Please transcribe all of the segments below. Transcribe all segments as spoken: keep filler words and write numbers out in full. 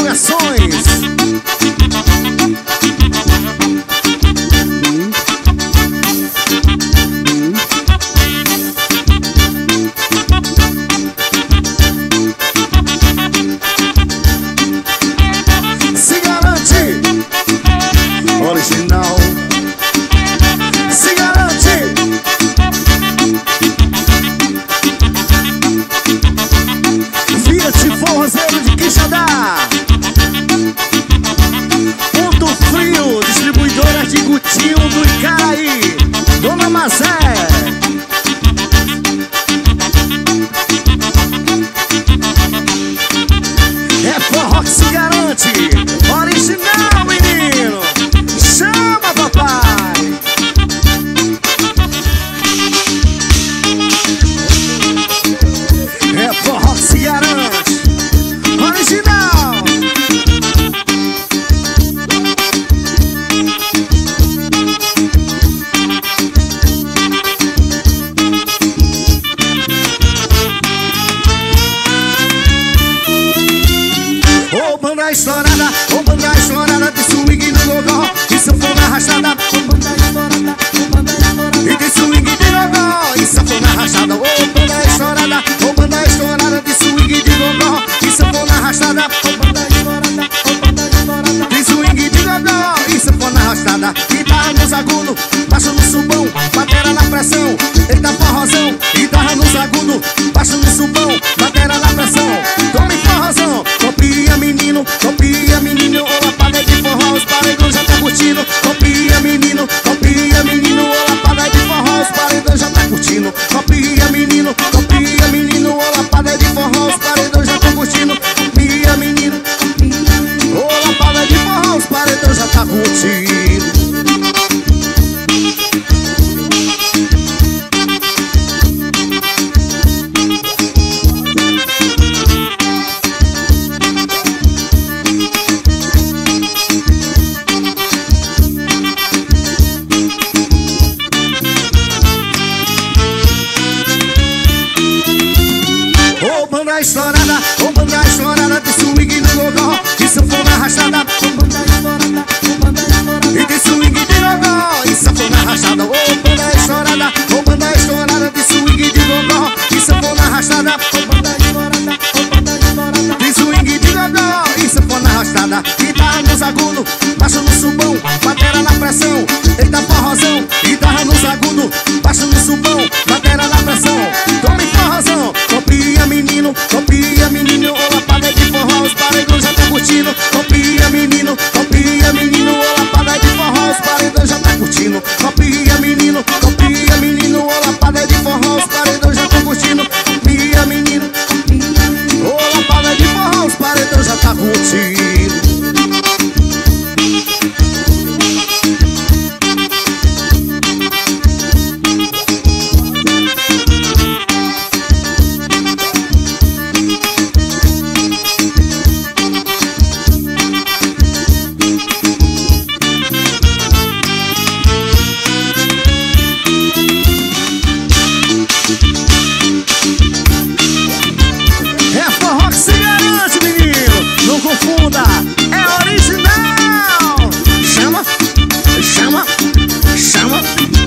Divulgações. Se garante, original. Se garante. Fiat Forrozeiro de Quixadá. Ponto Frio, distribuidora de Gutinho do Icaraí. Dona Mazé. É forró que se garante. Original, menino. Chama, papai. É forró que se garante. Original. Ô banda estourada, ô banda estourada de swing do gogó, de sanfona rachada. Ô banda estourada, ô banda estourada e de swing de gogó, e sanfona rachada. Ô banda estourada, ô banda estourada de swing de gogó, e sanfona rachada. Ô banda estourada, ô banda estourada de swing de gogó, e sanfona rachada. Guitarra nos agudos, baixo no subão, batera na pressão. Eita forrozão, guitarra nos agudos, baixo no subão, batera na pressão. Tome forrozão, copia menino, copia menino, ô lapada de forró, os paredões já tá curtindo. Copia menino, copia menino, ô lapada de forró, os paredões já tá curtindo. Copia menino, copia menino, ô lapada de forró, os paredões já tá curtindo. Copia menino, ô lapada de forró, os paredões já tá curtindo. Ô banda estourada, ô banda estourada de swing do gogó, de sanfona rachada. Ô banda estourada, ô banda estourada e de swing de gogó, e sanfona rachada. Ô banda estourada, ô banda estourada de swing de gogó, e sanfona rachada. Ô banda estourada, ô banda estourada de swing de gogó, e sanfona rachada. Guitarra nos agudos, baixo no subão, batera na pressão. Eita forrozão, guitarra nos agudos, baixo no subão, batera na pressão. Tome forrozão, copia menino, copia menino, ô lapada de forró, os paredões já tá curtindo. Copia menino, copia menino, ô lapada de forró, os paredões já tá curtindo. Copia menino, copia menino, ô lapada de forró, os paredões já tá curtindo. Copia menino, ô lapada de forró, os paredões já tá curtindo. É forró que se garante, menino. Não confunda, é original. Chama, chama, chama.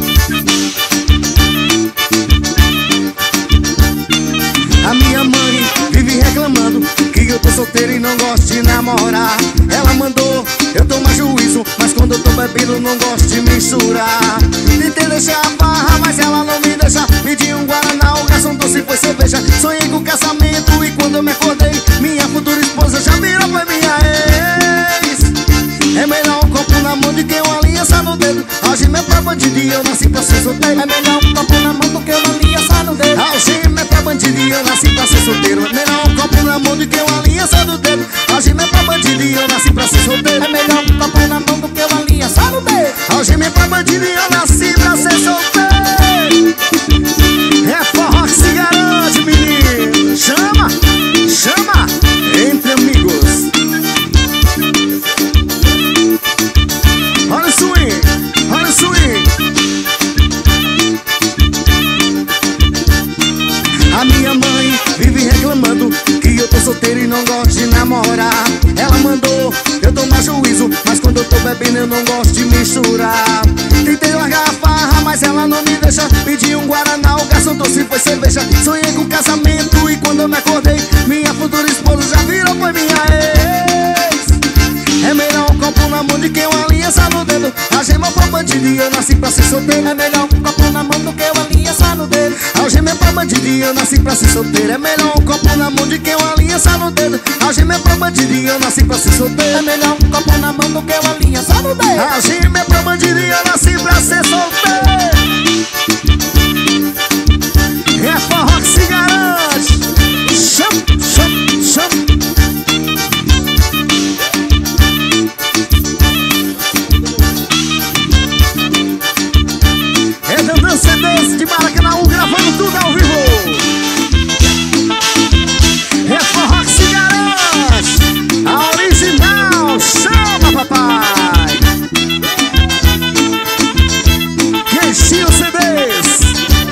A minha mãe vive reclamando que eu tô solteiro e não gosto de namorar. Ela mandou eu tomar juízo, mas quando eu tô bebendo não gosto de misturar. Tentei deixar a barra, mas ela não me deixa. Pedi um guaraná, o garçom doce foi cerveja. Sonhei com casamento e quando eu me acordei, minha futura esposa já virou pra minha ex. É melhor um copo na mão do que uma aliança no dedo. Algema é pra bandido e eu nasci pra ser solteiro. É melhor um copo na mão do que uma aliança no dedo. Algema é pra bandido e eu nasci pra ser solteiro. É melhor um copo na mão do que uma aliança no dedo. Algema é pra bandido e eu nasci pra ser solteiro. É melhor um copo na mão do que uma aliança no dedo. Algema é pra bandido e eu nasci pra ser solteiro. É forró que se garante, menino. Chama, chama, entre amigos. Olha o swing, olha o swing. A minha mãe vive reclamando que eu tô solteiro e não gosto de namorar. Ela mandou eu tomar juízo, mas quando eu tô bebendo eu não gosto de misturar. Tentei largar a farra, mas ela não me deixa. Pedi um guaraná, o garçom trouxe foi cerveja. Sonhei com casamento e quando eu me acordei, minha futura esposa já virou, foi minha ex. É melhor um copo na mão do que uma aliança no dedo. Algema pra bandido e eu nasci pra ser solteiro. É melhor um copo na mão do que uma aliança no dedo. Algema pra bandido e eu nasci pra ser solteiro. É melhor um copo na mão do que uma aliança no dedo. Algema pra bandido e eu nasci pra ser solteiro. É melhor um copo na mão do que uma aliança no dedo. Algema pra bandido e eu nasci pra ser solteiro. É forró que se garante. Chama, chama, chama. C Ds de Maracanã, gravando tudo ao vivo. É forró que se garante. A original, chama papai. Queixinho C Ds.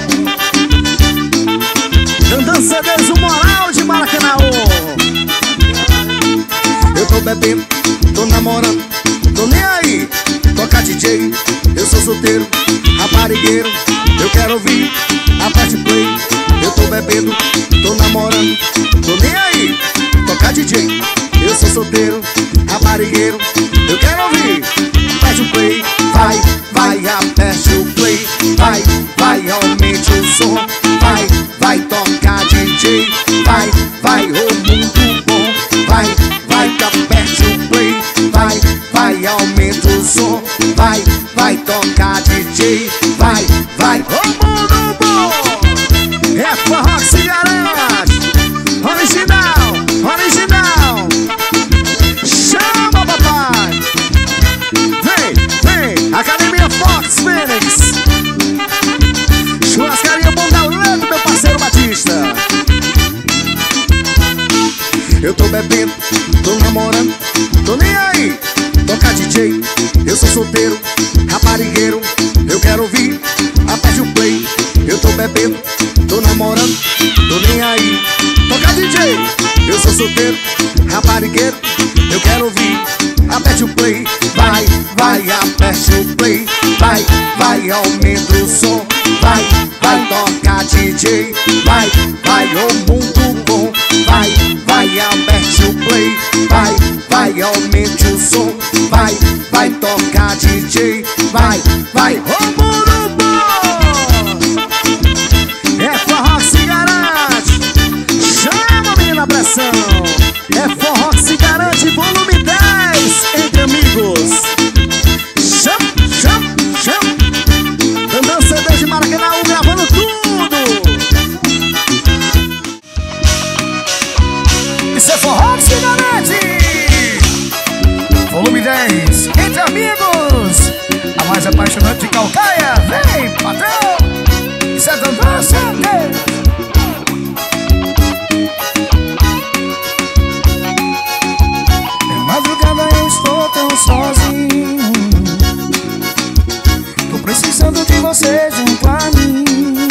Dandan C Ds, o moral de Maracanã. Eu tô bebendo, tô namorando, tô nem aí. Toca D J, eu sou solteiro, raparigueiro, eu quero ouvir, aperte play. Eu tô bebendo, tô namorando, tô nem aí. Toca D J, eu sou solteiro, raparigueiro, eu quero ouvir, aperte o play. Vai, vai, aperte o play. Vai, vai, aumente o som. Vai, vai, toca D J. Vai, vai, o mundo bom. Vai, vai, aperte o play. Vai, vai, aumenta o som. Vai, vai, toca D J. Vai, vai, o mundo bom. É forró que se garante. Original, original. Chama papai. Vem, vem, Academia Fox Fênix. Churrascaria Bom Galego, meu parceiro Batista. Eu tô bebendo, tô namorando, tô nem aí. Toca D J, eu sou solteiro, raparigueiro, eu quero ouvir, aperte o play. Eu tô bebendo, tô namorando, tô nem aí. Toca D J, eu sou solteiro, raparigueiro, eu quero ouvir, aperte o play. Vai, vai, aperte o play. Vai, vai, aumenta o som. Vai, vai, toca D J. Vai, vai, o mundo bom. Vai, vai, aperte o play. Vai, vai, aumente o som. Vai, vai, toca D J. Vai, vai, o mundo bom. É forró que se garante. Chama, menina, pressão. É forró que se garante, volume dez, entre amigos. Chama, chama, chama. Dandan C Ds de Maracanã, gravando tudo. Isso é forró que se garante. Volume dez, entre amigos. A mais apaixonante de Calcaia. Vem, patrão. Isso é Dandan C Ds. Estou tão sozinho, tô precisando de você junto a mim.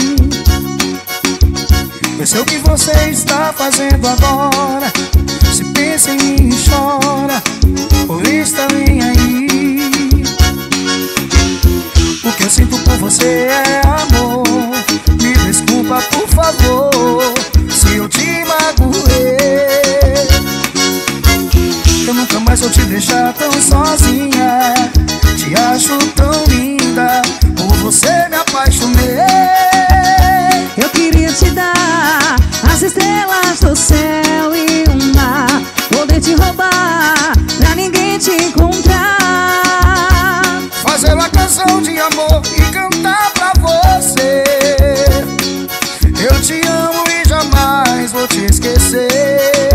Eu sei o que você está fazendo agora. Se pensa em mim e chora, por isso também aí. O que eu sinto por você é amor. Me desculpa, por favor, se eu te magoei. Eu nunca mais vou te deixar tão sozinha. Te acho tão linda, por você me apaixonei. Eu queria te dar as estrelas do céu e o mar, poder te roubar pra ninguém te encontrar. Fazer uma canção de amor e cantar pra você. Eu te amo e jamais vou te esquecer.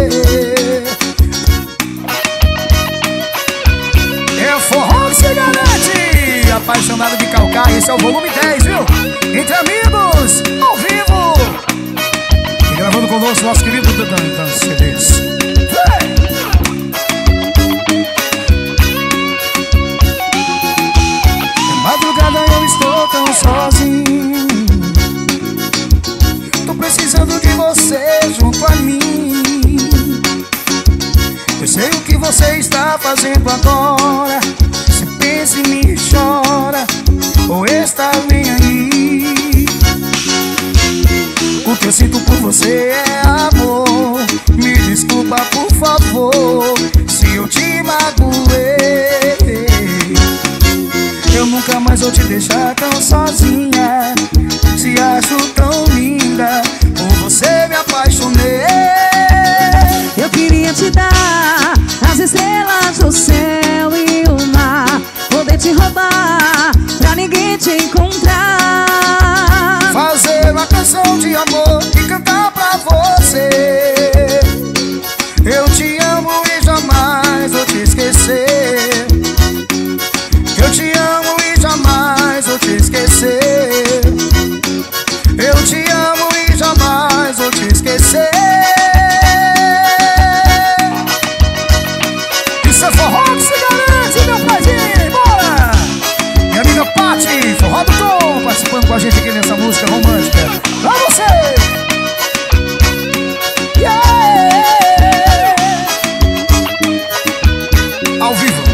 Forró que se garante. Apaixonado de Calcaia, esse é o volume dez, viu? Entre amigos, ao vivo. E gravando conosco, nosso querido Dandan C Ds. De madrugada eu estou tão sozinho, tô precisando de você junto a mim. Eu sei o que você está fazendo agora. Se pensa em mim e chora, ou está bem aí. O que eu sinto por você é amor. Me desculpa por favor se eu te magoei. Eu nunca mais vou te deixar tão sozinha. Te acho tão linda, por você me apaixonei. Eu queria te dar as estrelas do céu e o mar, poder te roubar pra ninguém te encontrar. Fazer uma canção de amor e cantar pra você. Eu te amo e jamais vou te esquecer. Eu te amo e jamais vou te esquecer. Eu te amo e jamais vou te esquecer. Isso é forró que se garante, meu paizinho, bora! Minha amiga Pati, forró do Tom, participando com a gente aqui nessa música romântica. Pra você! Yeah! Ao vivo.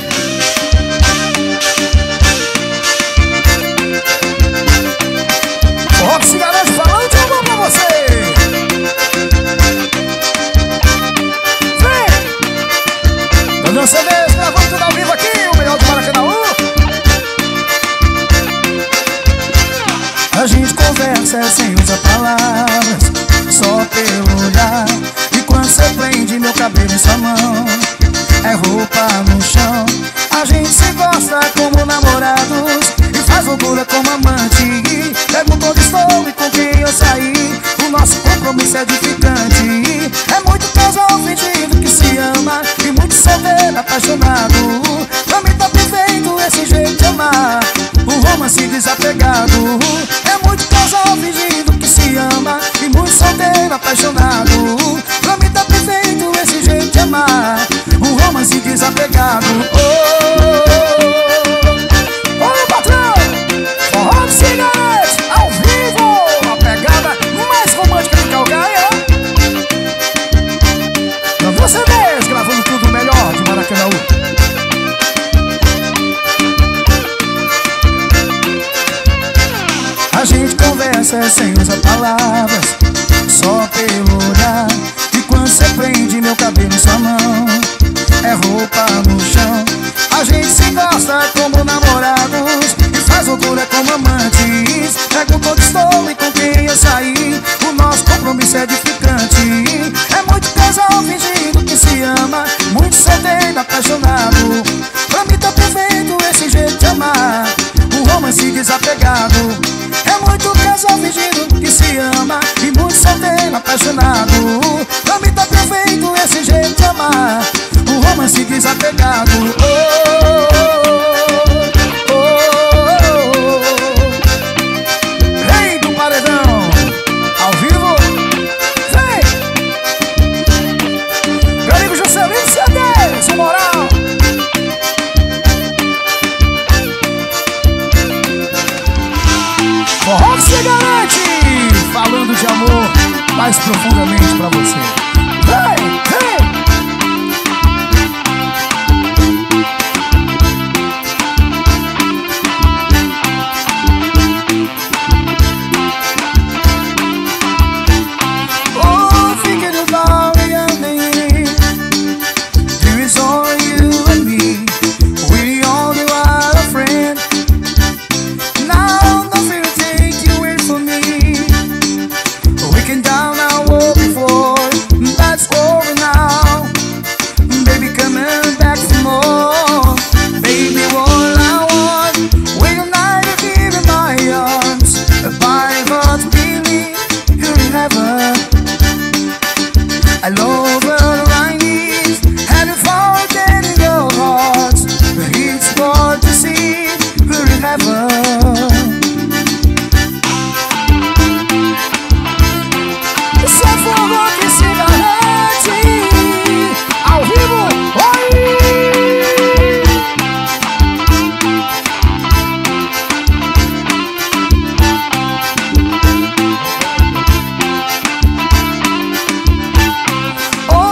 Forró que se garante, falando de amor pra você. Vem! Dando C Ds, gravando tudo ao vivo aqui, o melhor do Maracanã. A gente conversa sem usar palavras, só pelo olhar. E quando você prende meu cabelo em sua mão, é roupa no chão. A gente se gosta como namorados e faz loucura como amante. Pergunta onde estou e com quem eu saí. O nosso compromisso é edificante. É muito casal fingindo que se ama e muito solteiro apaixonado. Pra mim tá perfeito esse jeito de amar, um romance desapegado. É muito casal fingindo que se ama e muito solteiro apaixonado. Pra mim tá perfeito esse jeito de amar, um romance desapegado. Oh, oh, oh, patrão! Forró de cigarete, ao vivo! A pegada mais romântica de Calcaia. Pra você mesmo, gravando tudo melhor de Maracanã. A gente conversa sem usar palavras, só pelo olhar. E quando você prende meu cabelo em sua mão, é roupa no chão. A gente se gosta como namorados e faz loucura como amantes. Pergunta onde estou e com quem eu saí. O nosso compromisso é edificante. É muito casal fingindo que se ama, muito solteiro apaixonado. Pra mim tá perfeito esse jeito de amar, um romance desapegado. É muito casal fingindo que se ama e muito solteiro apaixonado. Pra mim tá perfeito esse jeito de amar, um romance desapegado. Oh, oh, oh, oh. Rei do paredão, ao vivo. Vem! Meu amigo Juscelino C Ds, o moral. Forró que se garante, falando de amor mais profundamente pra você. Vem, vem! Oh, thinking about me and me. There is only you and me. We only are a friend. Now nothing will take you away from me. We can down our war before, that's over now. Baby, coming back for more. Baby, all I want, when you're not here in my arms, by God's believe you're in heaven. I love all I need, and if I get in your heart, it's hard to see you're in heaven. Isso é forró que se garante, ao vivo, oi! Oh,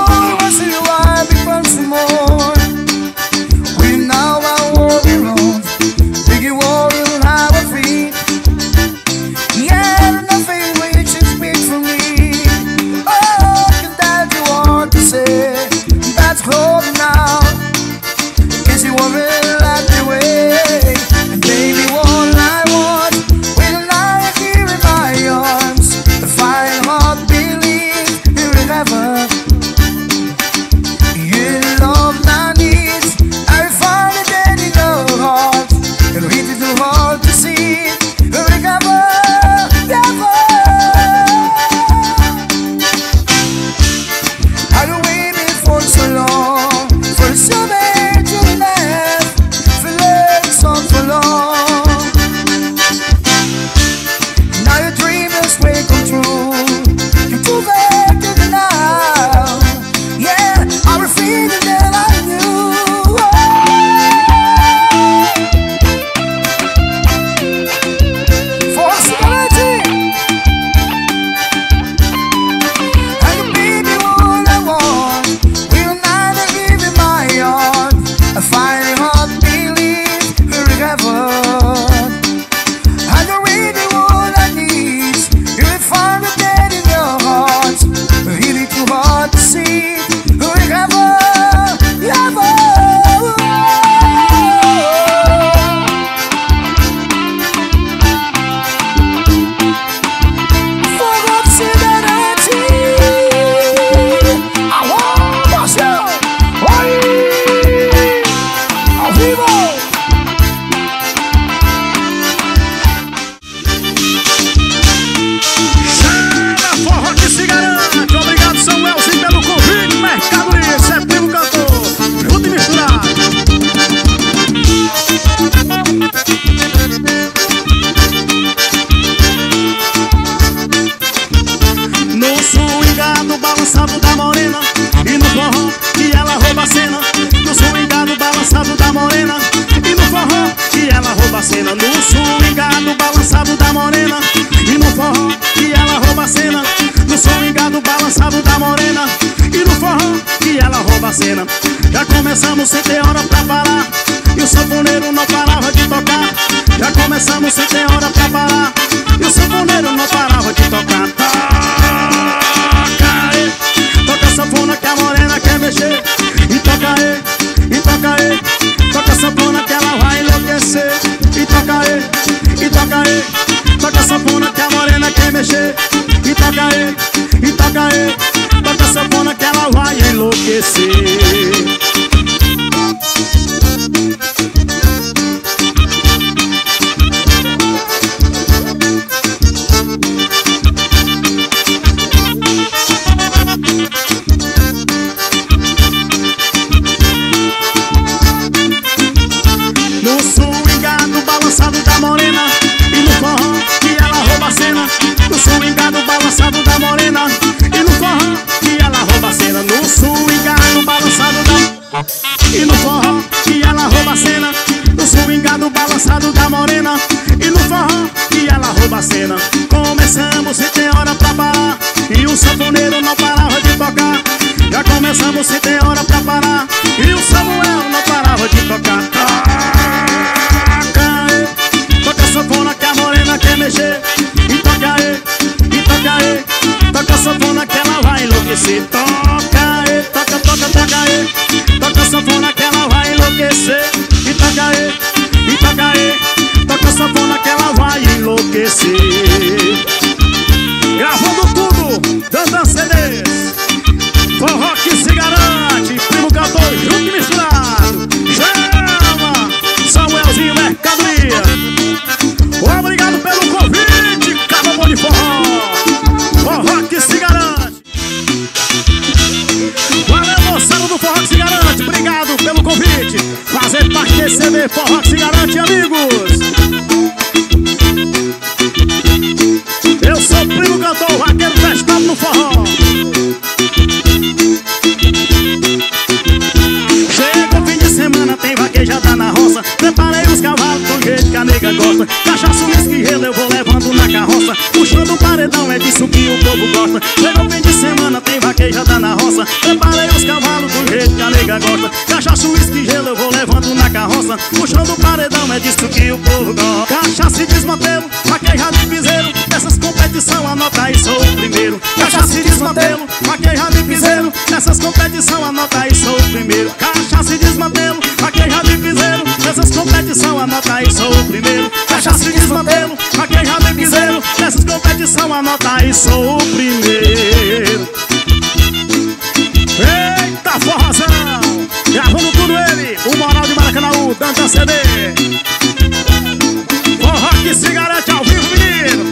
que ela rouba a cena. Já começamos sem ter hora pra parar, e o sanfoneiro não parava de tocar. Já começamos sem ter hora pra parar, e o sanfoneiro não parava de tocar. Toca aí, toca a sanfona que a morena quer mexer. E toca aí, e toca aí, toca a sanfona que ela vai enlouquecer. E toca aí, e toca aí, toca a sanfona que a morena quer mexer. E toca aí, e toca aí, toca a sanfona que ela vai enlouquecer. No swingado balançado da morena, e no forró que ela rouba a cena. No swingado balançado da morena, e no forró que ela rouba a cena. No swingado balançado da... E no forró que ela rouba a cena. No swingado balançado da morena, e no forró que ela rouba a cena. Começamos sem ter hora pra parar, e o sanfoneiro não parava de tocar. Já começamos sem ter hora pra parar, e o Samuel não parava de tocar. Toca aí, toca a sanfona que a morena quer mexer. E toca aí, e toca aí, toca a sanfona que ela vai enlouquecer. Toca aí, toca, toca, toca aí, toca a sanfona que ela vai enlouquecer. E toca aí, e toca aí, toca a sanfona que ela vai enlouquecer. Gravando tudo, dando C Ds, forró que se garante, primo cantor junto e misturado. Chama Samuelzinho Mercadoria. Obrigado pelo convite, Cabo Bom de Forró, forró que se garante. Valeu, moçada do forró que se garante, obrigado pelo convite. Fazer parte desse C D Forró que se garante, amigos. Eu sou o primo cantor, o vaqueiro testado no forró. Chega o fim de semana, tem vaquejada na roça. Preparei os cavalos do jeito que a nega gosta. Cachaça, uísque, gelo eu vou levando na carroça. Puxando o paredão, é disso que o povo gosta. Chega o fim de semana, tem vaquejada na roça. Preparei os cavalos do jeito que a nega gosta. Cachaça, uísque, gelo eu vou levando na carroça. Puxando o paredão, é disso que o povo gosta. Cachaça e desmantelo, vaquejada e piseiro. Nessas competição, anota aí, sou o primeiro. Cachaça e desmantelo, vaquejada e piseiro. Nessas competição, anota aí, sou o primeiro. Cachaça e desmantelo, vaquejada e piseiro. Nessas competição, anota aí, sou o primeiro. Cachaça e desmantelo, vaquejada e piseiro. Nessas competição, anota aí, sou o primeiro. Eita, forrozão! Gravando tudo ele, o Moral de Maracanaú, dando C D. Forró que se garante ao vivo, menino.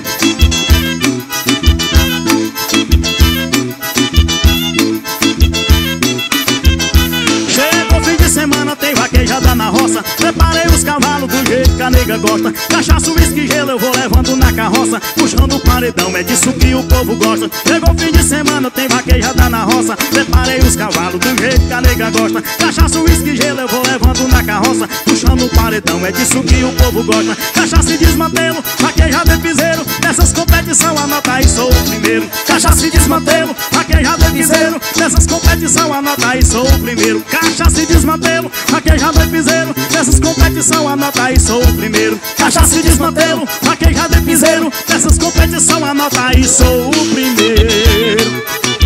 Chega o fim de semana, tem vaquejada na roça. Preparei os cavalos do jeito que a nega gosta. Cachaça, uísque, gelo eu vou levando na carroça. Puxando o paredão, é disso que o povo gosta. Chegou o fim de semana, tem vaquejada na roça. Preparei os cavalos do jeito que a nega gosta. Cachaça, uísque, gelo eu vou levando na carroça. Puxando o paredão, é disso que o povo gosta. Cachaça e desmantelo, vaquejada e piseiro. Nessas competição, anota aí, sou o primeiro. Cachaça e desmantelo, vaquejada e piseiro. Nessas competição, anota aí, sou o primeiro. Cachaça e desmantelo, vaquejada e piseiro. Nessas competição, anota aí, sou o primeiro. Cachaça e desmantelo, vaquejada e piseiro. Nessas competição, anota aí, sou o primeiro.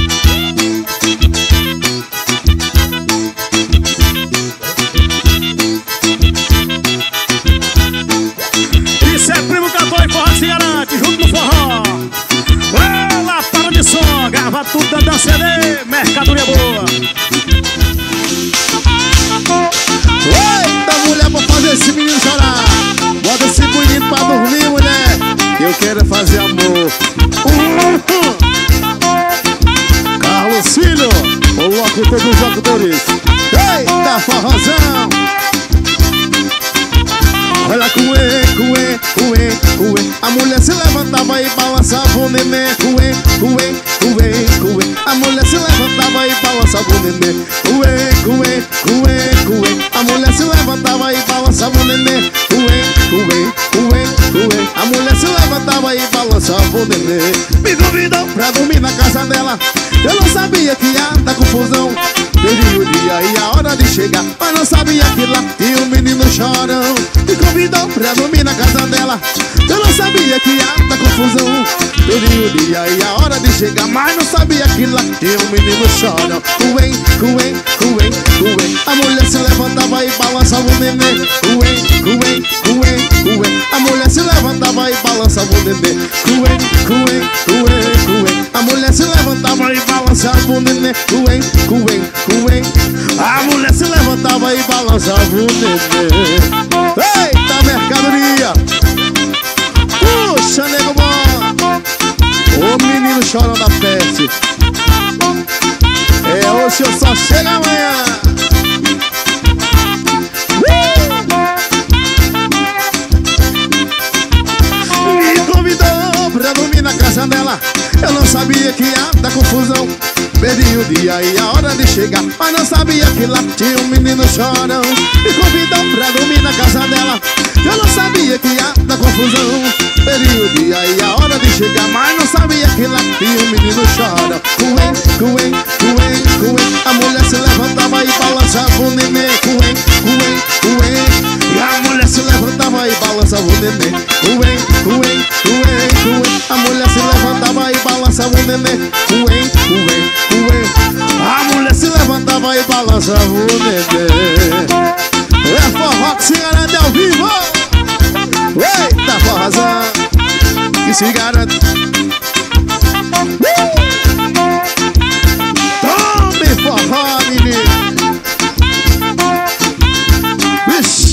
Isso é primo cantor e forró se garante, junto no forró. Ela para de som, grava tudo dando C D, mercadoria boa. Eita, mulher, pra fazer esse menino chorar. Bota esse bonito pra dormir, mulher. Eu quero fazer amor. Uhum. Carlos Filho, o locutor dos locutores. Eita, forrozão. Olha cuê, cuê, cuê, cuê. A mulher se levantava e balançava o neném. Cuê, cuê, cuê, cuê. A mulher se levantava e balançava o neném. Cuê, cuê, cuê, cuê. A mulher se levantava e balançava o neném. Cuê, cuê, cuê, cuê. A mulher se levantava e balançava o neném. Me convidou pra dormir na casa dela. Eu não sabia que ia dar confusão. Desde sabia que lá tinha um menino chorão. Me convidou pra dormir na casa dela. Eu não sabia que ia dar confusão. Perdi o dia e a hora de chegar, mas não sabia que lá tinha um menino chorão. Uém, uém, uém, uém. A mulher se levantava e balançava o neném. Uém, uém, uém, uém. A mulher se levantava e balançava o neném. Uém, uém, uém, uém. A mulher se levantava e balançava o neném. Uém, uém, uém. A mulher se levantava e balançava o neném. Eita mercadoria! Puxa, nego bom! O menino chorando da peste. É hoje, eu só chego amanhã. Me convidou pra dormir na casa dela. Eu não sabia que ia dar confusão. Perdi o dia e a hora de chegar, mas não sabia que lá tinha um menino chorão. Me convidou pra dormir na casa dela. Eu não sabia que ia dar confusão. Perdi o dia e a hora de chegar, mas não sabia que lá tinha um menino chorão. Cuém, cuém, cuém, cuém. A mulher se levantava e balançava o neném. Cuém, cuém, cuém. E a mulher se levantava e balançava o neném. Cuém, cuém, cuém, cuém. A mulher se levantava e balançava o neném. Cuém, cuém, cuém. A mulher se levantava e balançava o neném. É forró que se garante ao vivo. Eita forrozão que se garante. Tome forró, menino. Vixe.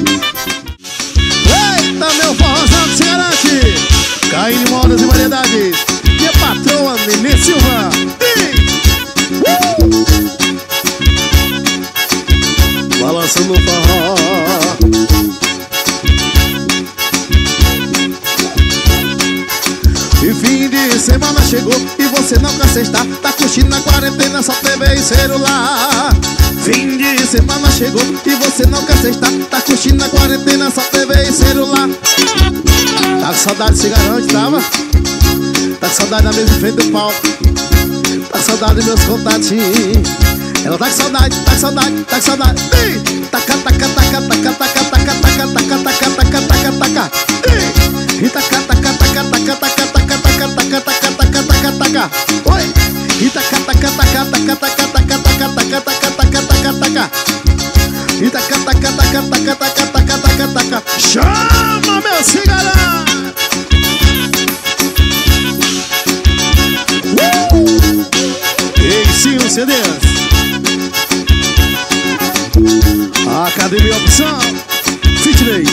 Eita, meu forrozão que se garante. Caindo em modas e variedades. Minha patroa, Nenê Silva. Balançando o forró. E fim de semana chegou e você não quer sextar. Tá curtindo na quarentena, só T V e celular. Fim de semana chegou e você não quer sextar. Tá curtindo na quarentena, só T V e celular. Tá com saudade, se garante, tava? Tá com saudade da mesa em frente do palco. Tá com saudade dos meus contatinhos. Ela tá com saudade, tá com saudade, tá com saudade. Taca, taca, taca, taca, taca, taca, taca, taca, taca, taca, taca, taca. E taca, taca, taca, taca, taca, taca, taca, taca, taca, taca, taca, taca. Oi. E taca, taca, taca, taca, taca, taca, taca, taca, taca, taca, taca, taca. E taca, taca, taca, taca, taca, taca, taca, taca. Chama, meu cigarão. Ei, sim, os C Ds. Academia Opção Fitness.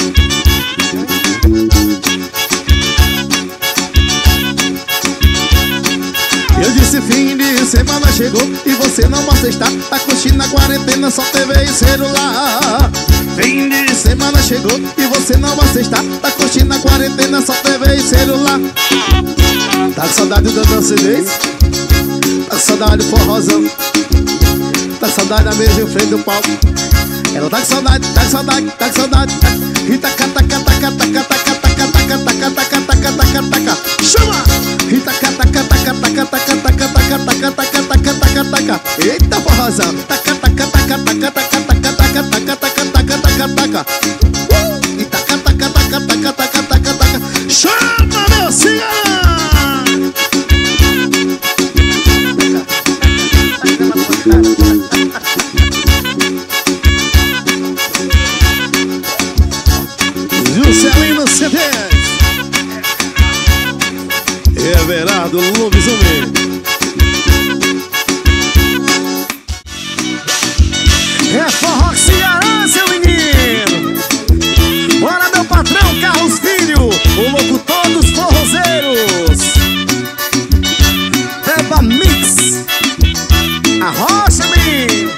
Eu disse fim de semana chegou e você não vai sextar. Tá curtindo na quarentena, só T V e celular. Fim de semana chegou e você não vai sextar. Tá curtindo na quarentena, só T V e celular. Tá com saudade da dançadez? Tá com saudade do forrozão? Tá com saudade da mesa em frente do palco? Ela tá com saudade, tá com saudade, tá com saudade. E taca, taca, taca, taca, taca, taca, taca, taca, taca, taca, taca, taca. Chama! E taca, taca, taca, taca, taca, taca, taca, taca, taca, taca, taca, taca. Eita forrozão! Taca, taca, taca, taca, taca, taca, taca, taca, taca, taca, taca, taca. E taca, taca, taca, taca, taca, taca, taca. Chama, meu cigarão! Juscelino C Ds. Everardo Lobisomem. É forró que se garante, seu menino. Bora, meu patrão Carlos Filho, o locutor dos forrozeiros. Beba Mix. Arrocha, menino.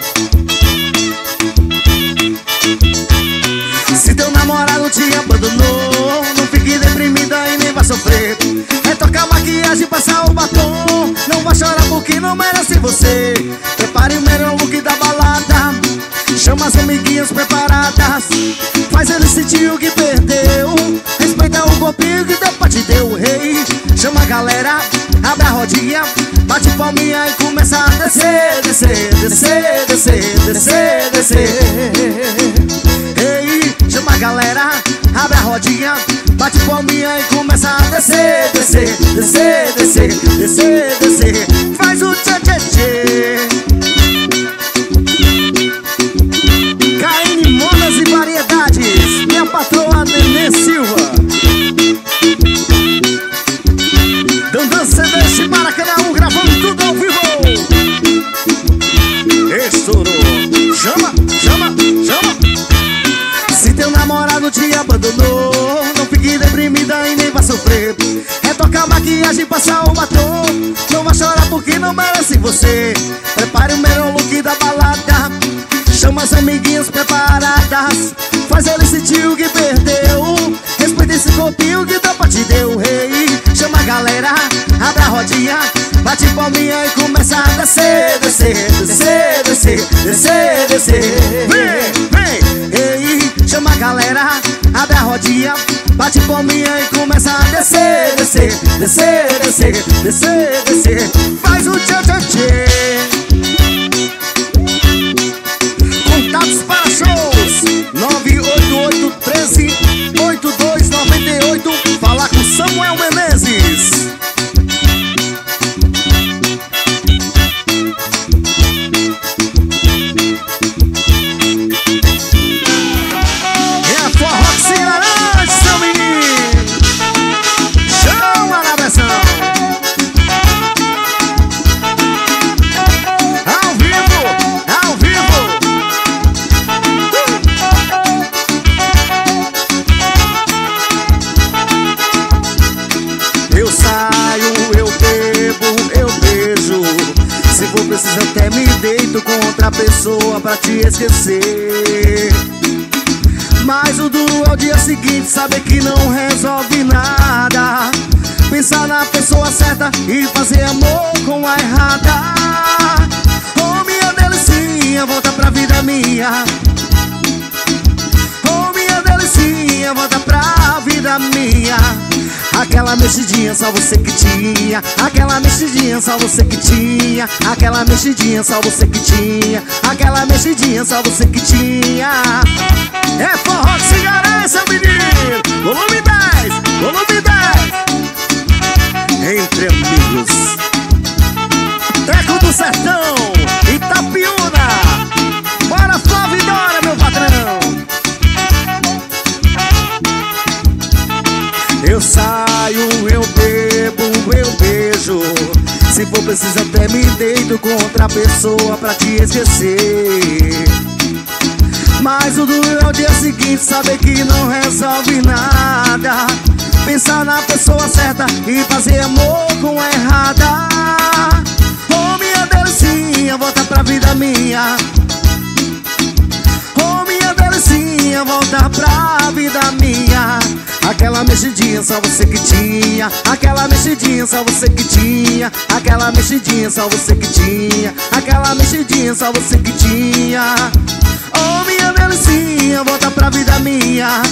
Se teu namorado te abandonou, não fique deprimida e nem vai sofrer. É tocar maquiagem, passar o batom. Não vai chorar porque não merece você. Prepare o melhor look da balada. Chama as amiguinhas preparadas. Faz ele sentir o que perdeu. Respeita o golpinho que teu pai te deu, rei. Chama a galera, abre a rodinha, bate palminha e começa a descer, descer, descer, descer, descer, descer. Ei, chama a galera, abre a rodinha, bate palminha e começa a descer, descer, descer, descer, descer, descer. Faz o tchê tchê tchê. Caine Modas e Variedades, minha patroa Nenê Silva. Dandan C Ds de Maracanã, gravando tudo ao vivo. Estourou. Chama, chama, chama. Se teu namorado te abandonou, não fique deprimida e nem vá sofrer. Retoca a maquiagem, passa o batom. Não vai chorar porque não merece você. Prepare o melhor look da balada. Chama as amiguinhas preparadas. Faz ele sentir o que perdeu. Respeita esse corpinho que teu pai te deu. Hey, chama a galera, abre a rodinha, bate palminha e começa a descer, descer, descer, descer, descer, descer. Vem, vem. Hey, chama a galera, abre a rodinha, bate palminha e começa a descer, descer, descer, descer, descer, descer. Faz o tchê tchê tchê. Contatos para shows nove oito oito, um três, oito dois nove oito. Fala com Samuel Menezes. É a forró que se garante, seu menino. Chama na versão. Ao vivo, ao vivo. Eu saio, eu bebo, eu beijo. Se for preciso até me deito com outra pessoa pra te esquecer. Mas o duro é o dia seguinte, saber que não resolve nada. Pensar na pessoa certa e fazer amor com a errada. Oh, minha delicinha, volta pra vida minha. Oh, minha delicinha, volta pra vida minha. Aquela mexidinha só você que tinha. Aquela mexidinha só você que tinha. Aquela mexidinha só você que tinha. Aquela mexidinha só você que tinha. É forró que se garante, seu menino. Volume dez, volume dez. Entre amigos, Teco do Sertão, Itapiúna. Bora, Flávio e Dora, meu patrão. Eu saio, eu bebo, eu beijo. Se for preciso até me deito com outra pessoa pra te esquecer. Mas o duro é o dia seguinte, saber que não resolve nada. Pensar na pessoa certa e fazer amor com a errada. Oh, minha delicinha, volta pra vida minha. Oh, minha delicinha, volta pra vida minha. Aquela mexidinha só você que tinha. Aquela mexidinha só você que tinha. Aquela mexidinha só você que tinha. Aquela mexidinha só você que tinha. Oh, minha delicinha, volta pra vida minha.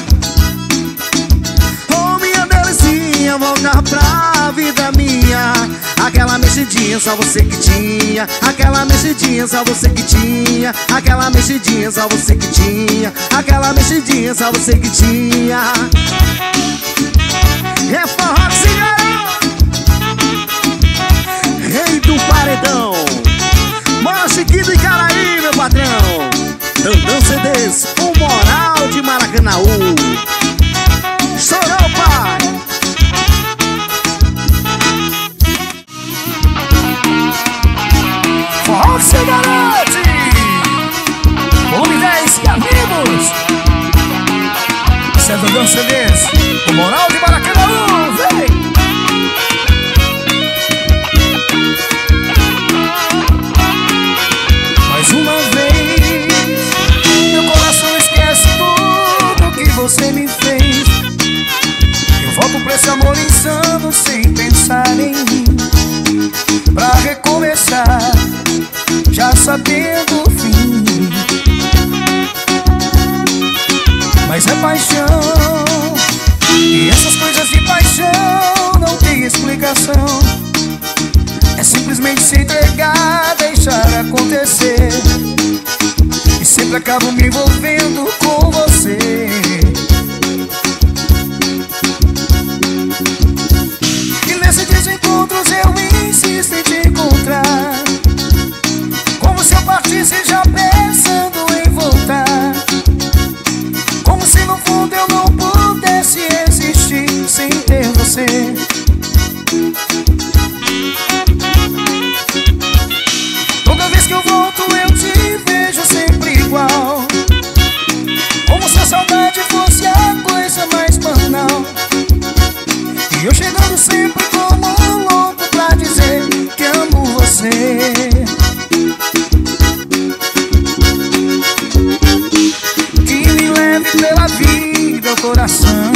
Oh, minha delicinha, volta pra vida minha. Aquela mexidinha só você que tinha. Aquela mexidinha só você que tinha. Aquela mexidinha só você que tinha. Aquela mexidinha só você que tinha. É forró que se garante. Rei do paredão, Mora Chiquinho do Icaraí, meu patrão. Dandan C Ds, o moral de Maracanã. Chorou, pai. Forró que se garante. Volume dez e amigos. Isso é Dandan C Ds, o moral de Maracanã. Vem. Mais uma vez, meu coração esquece tudo que você me fez. Eu volto pra esse amor insano sem pensar em mim, pra recomeçar, já sabendo o fim. Mas é paixão, e essas coisas de paixão não tem explicação. É simplesmente se entregar, deixar acontecer. sempre acabo me envolvendo com você. E nesses desencontros eu insisto em te encontrar, como se eu partisse já pensando em voltar, como se no fundo eu não pudesse existir sem ter você. Toda vez que eu volto eu te vejo sempre igual, como se a saudade fosse a coisa mais banal. E eu chegando sempre como um louco pra dizer que amo você. Que me leve pela vida o coração,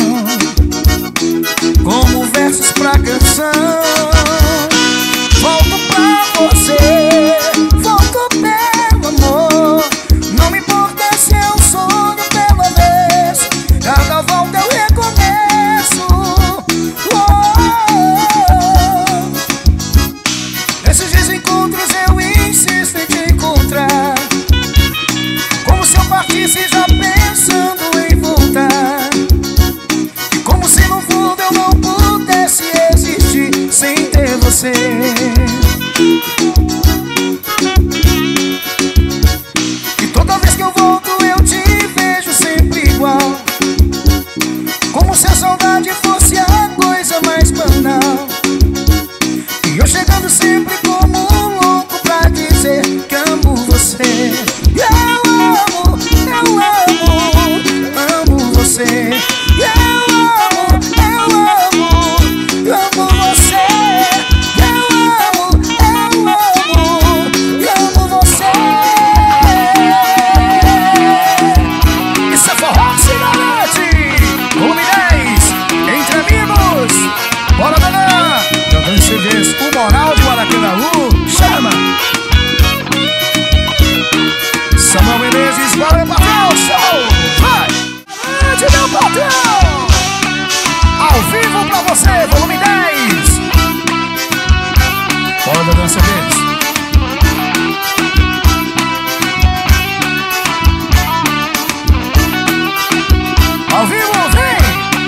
como versos pra canção. Volto pra você, volto pelo amor. Não me importa se é um sonho pelo avesso, cada volta eu recomeço. Oh, oh, oh. Nesses desencontros eu insisto em te encontrar, como se eu partisse já pensando em voltar, e como se no fundo eu não pudesse existir sem ter você. E toda vez que eu volto eu te vejo sempre igual, como se a saudade fosse a coisa mais banal. E eu chegando sempre como um louco pra dizer que amo você. Eu amo, eu amo, amo você. Eu amo, eu amo, amo você. Eu amo, eu amo, amo você. Isso é forró que se garante. Volume dez, entre amigos. Bora danar. Cantando C Ds, o Moral de Guaraquenaú. Chama Samuel Menezes, bora meu patrão, show! Vai! Grande meu patrão! Ao vivo pra você, volume dez. Bora danar C Ds. Ao vivo, vem!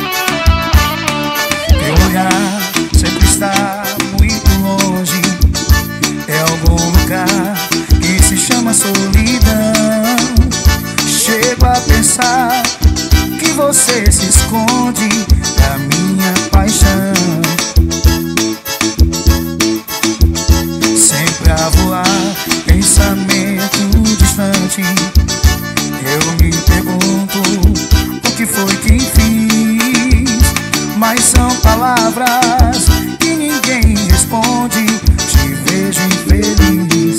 Teu olhar sempre está muito longe, é algum lugar que se chama solidão. Chego a pensar que você se esconde da minha paixão, sempre a voar, pensamento distante. Eu me pergunto o que foi que fiz, mas são palavras que ninguém responde. Te vejo infeliz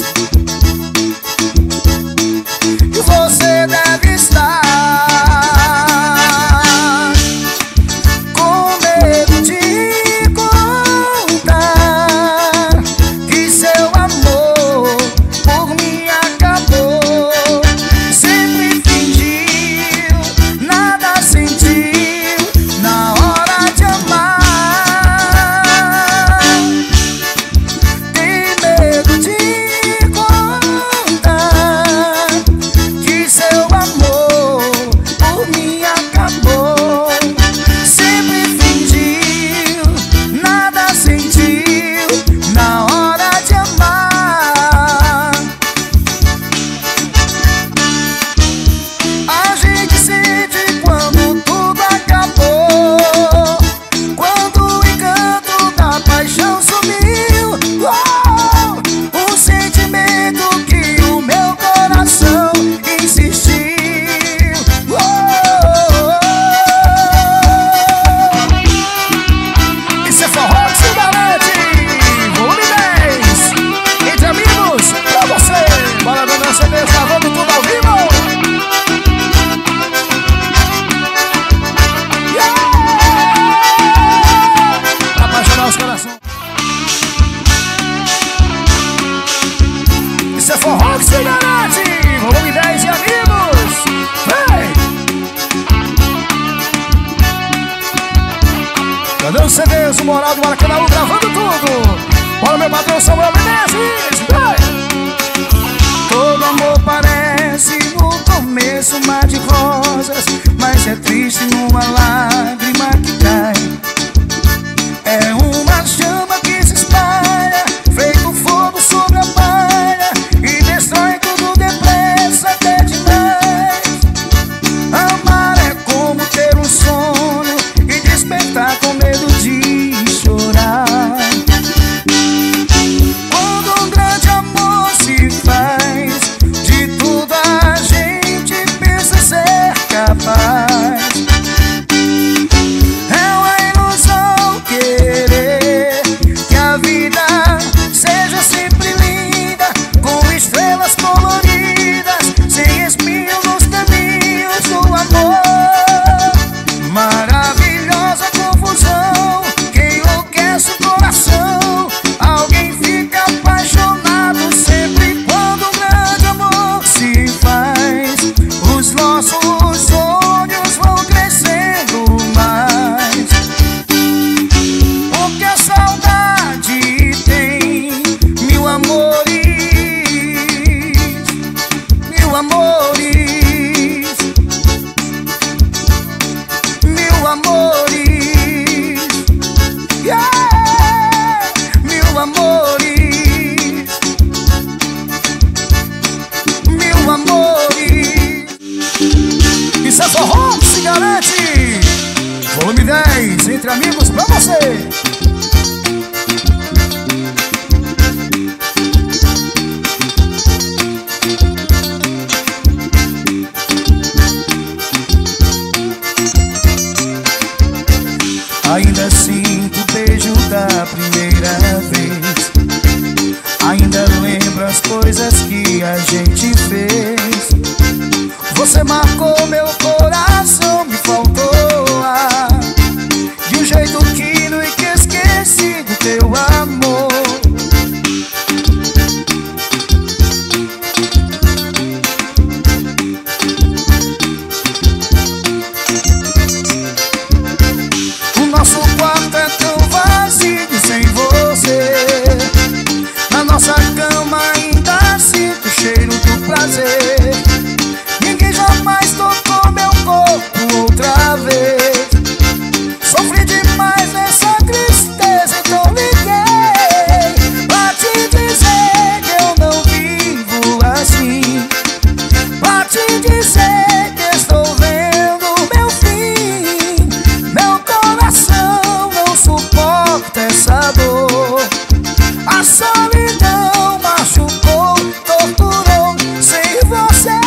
e você deve estar com medo de contar que seu amor por mim acabou. Sempre fingiu, nada sentiu na hora de amar. Tem medo de contar que seu amor por mim acabou. Sempre fingiu, nada sentiu na hora de amar. A gente sente quando tudo acabou, quando o encanto da paixão sumiu. Oh, um sentimento que o meu coração insistiu. Oh, oh, oh. Isso é forró que se garante. Volume dez, entre amigos, pra você. Bora danar C Ds, gravando tudo ao vivo. Yeah! Apaixonar os corações. Isso é forró que se garante. Volume dez e amigos. Vem! Cantando C Ds, o Moral do Guaraquenaú, gravando tudo. Bora meu patrão Samuel Menezes. Vai! Todo amor parece no começo pareça um mar de rosas, mas é triste numa lágrima que cai. É uma chama que se espalha, feito fogo sobre a palha, e destrói tudo depressa até demais. Amar é como ter um sonho e despertar com medo de chorar. Quando um grande amor se faz, de tudo a gente pensa ser capaz. É uma ilusão querer que a vida seja sempre linda, com estrelas coloridas, sem espinho nos caminhos do amor. Maravilhosa confusão que enlouquece o coração. Alguém fica apaixonado sempre quando um grande amor se faz. Os nossos sonhos vão crescendo mais, porque a saudade tem mil amores, mil amores, mil amores, yeah! Mil amores, mil amores. Isso é forró que se garante. Volume dez, entre amigos pra você. Ainda sinto o beijo da primeira vez, ainda lembro as coisas que a gente fez. Você marcou meu coração, me faltou ar, de um jeito que nunca esqueci do teu amor. O nosso quarto é tão vazio sem você. Na nossa cama ainda sinto o cheiro do prazer. Ninguém jamais tocou meu corpo outra vez. Sofri demais nessa tristeza, então liguei pra te dizer que eu não vivo assim, pra te dizer que estou vendo meu fim. Meu coração não suporta essa dor. A solidão machucou, torturou sem você.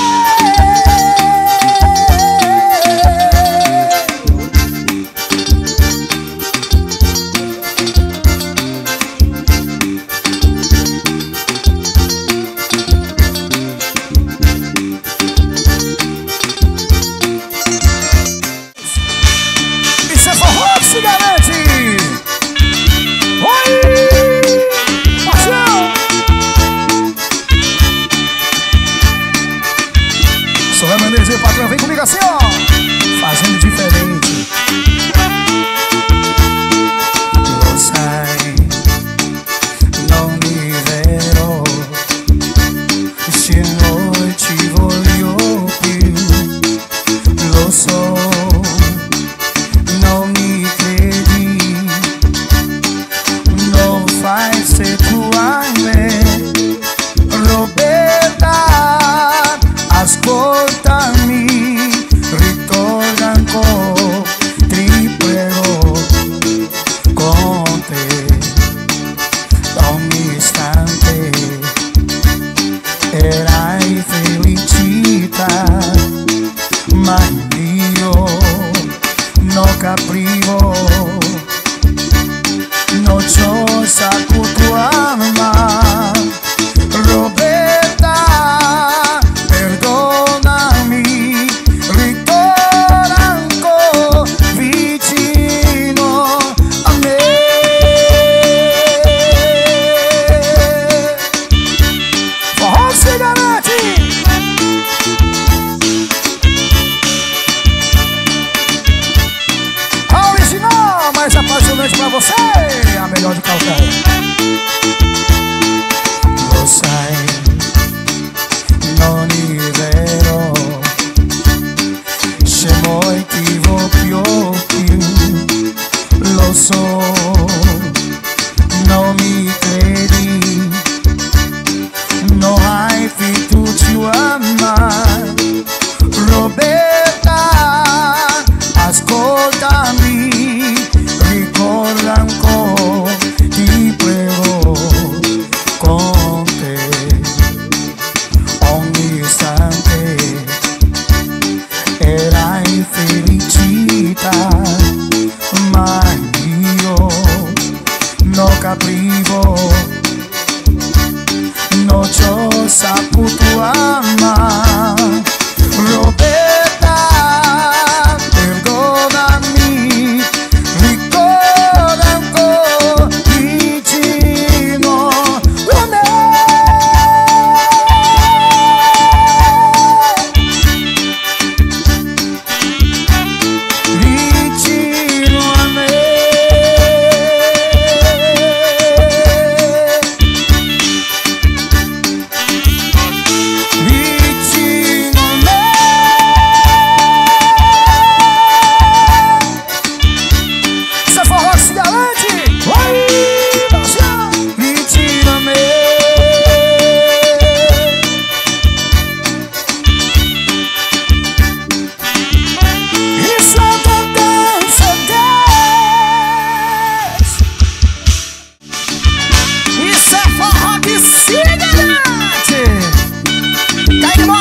Isso é forró que se garante. Oi! Paixão! Solar Menezes e o patrão, vem comigo assim, ó, fazendo diferente. Lo sai, non mi vero, se non ci voglio più. Lo so, non mi credi, non fai se tu hai me. Roberta, ascoltami, ritorna ancora, ti prego, con te, ogni istante, erai felicità, ma io non caprivo, non c'ho saputo tu ama. Roberta, perdonami, ritorna ancora vicino a me. Forró se garante.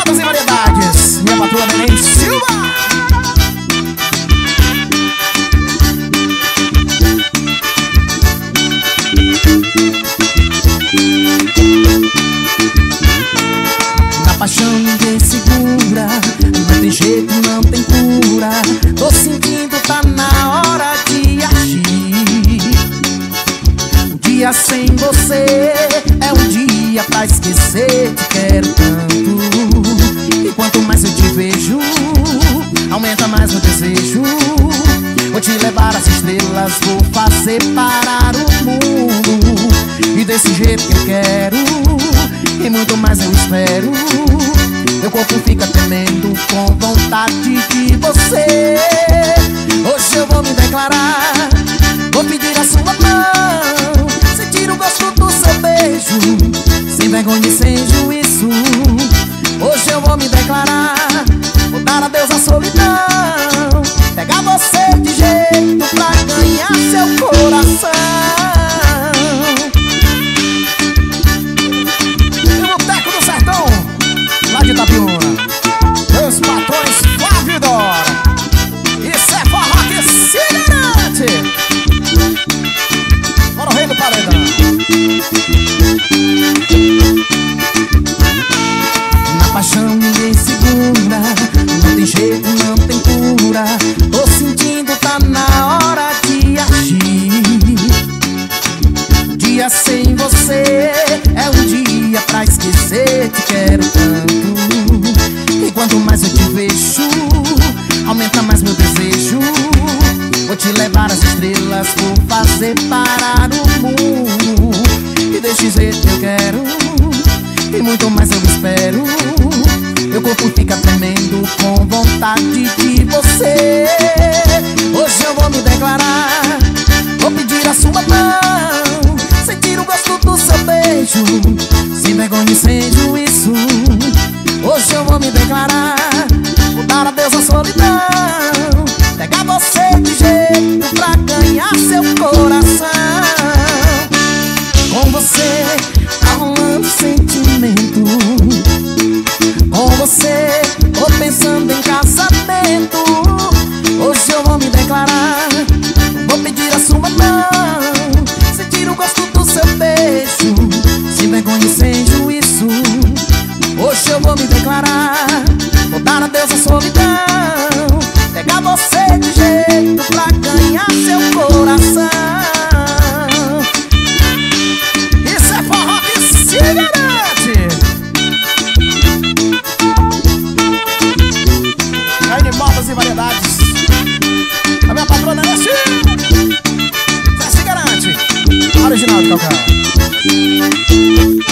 modas e variedades. Minha patroa Neném Silva. Na paixão ninguém segura, não tem jeito, não tem cura. Tô sentindo, tá na hora de agir. Um dia sem você é um dia pra esquecer. Te quero tanto, e quanto mais eu te vejo, aumenta mais meu desejo. Vou te levar às estrelas, vou fazer parar o mundo. E desse jeito que eu quero, e muito mais eu espero. Meu corpo fica tremendo com vontade de você. Hoje eu vou me declarar, vou pedir a sua mão, sentir o gosto do seu beijo, sem vergonha e sem juízo. Hoje eu vou me declarar, vou dar adeus à solidão, pegar você de jeito pra ganhar seu coração. De Itapiúna, meus patrões Flávio e Dora. Isso é forró que se garante. Bora o rei do paredão. Na paixão ninguém segura, não tem jeito, não tem cura. Tô sentindo, tá na hora de agir. Um dia sem você é um dia pra esquecer. Te quero tanto, e quanto mais eu te vejo, aumenta mais meu desejo. Vou te levar às estrelas, vou fazer parar o mundo. E desse jeito eu quero, e muito mais eu espero. Meu corpo fica tremendo com vontade de você. Hoje eu vou me declarar, vou pedir a sua mão, sentir o gosto do seu beijo, sem vergonha e sem juízo. Hoje eu vou me declarar, vou dar adeus à solidão, pegar você de jeito pra ganhar seu coração. Com você tá rolando sentimento, com você tô pensando em casamento. Hoje eu vou me declarar, vou pedir a sua mão, sentir o gosto do seu beijo, sem vergonha e sem juízo. Hoje eu vou me declarar, vou dar adeus à solidão, pegar você de jeito pra ganhar seu coração. Isso é forró que se garante. Aí de modas e variedades, a minha patrona é assim. Você se garante. Original de Calcaia.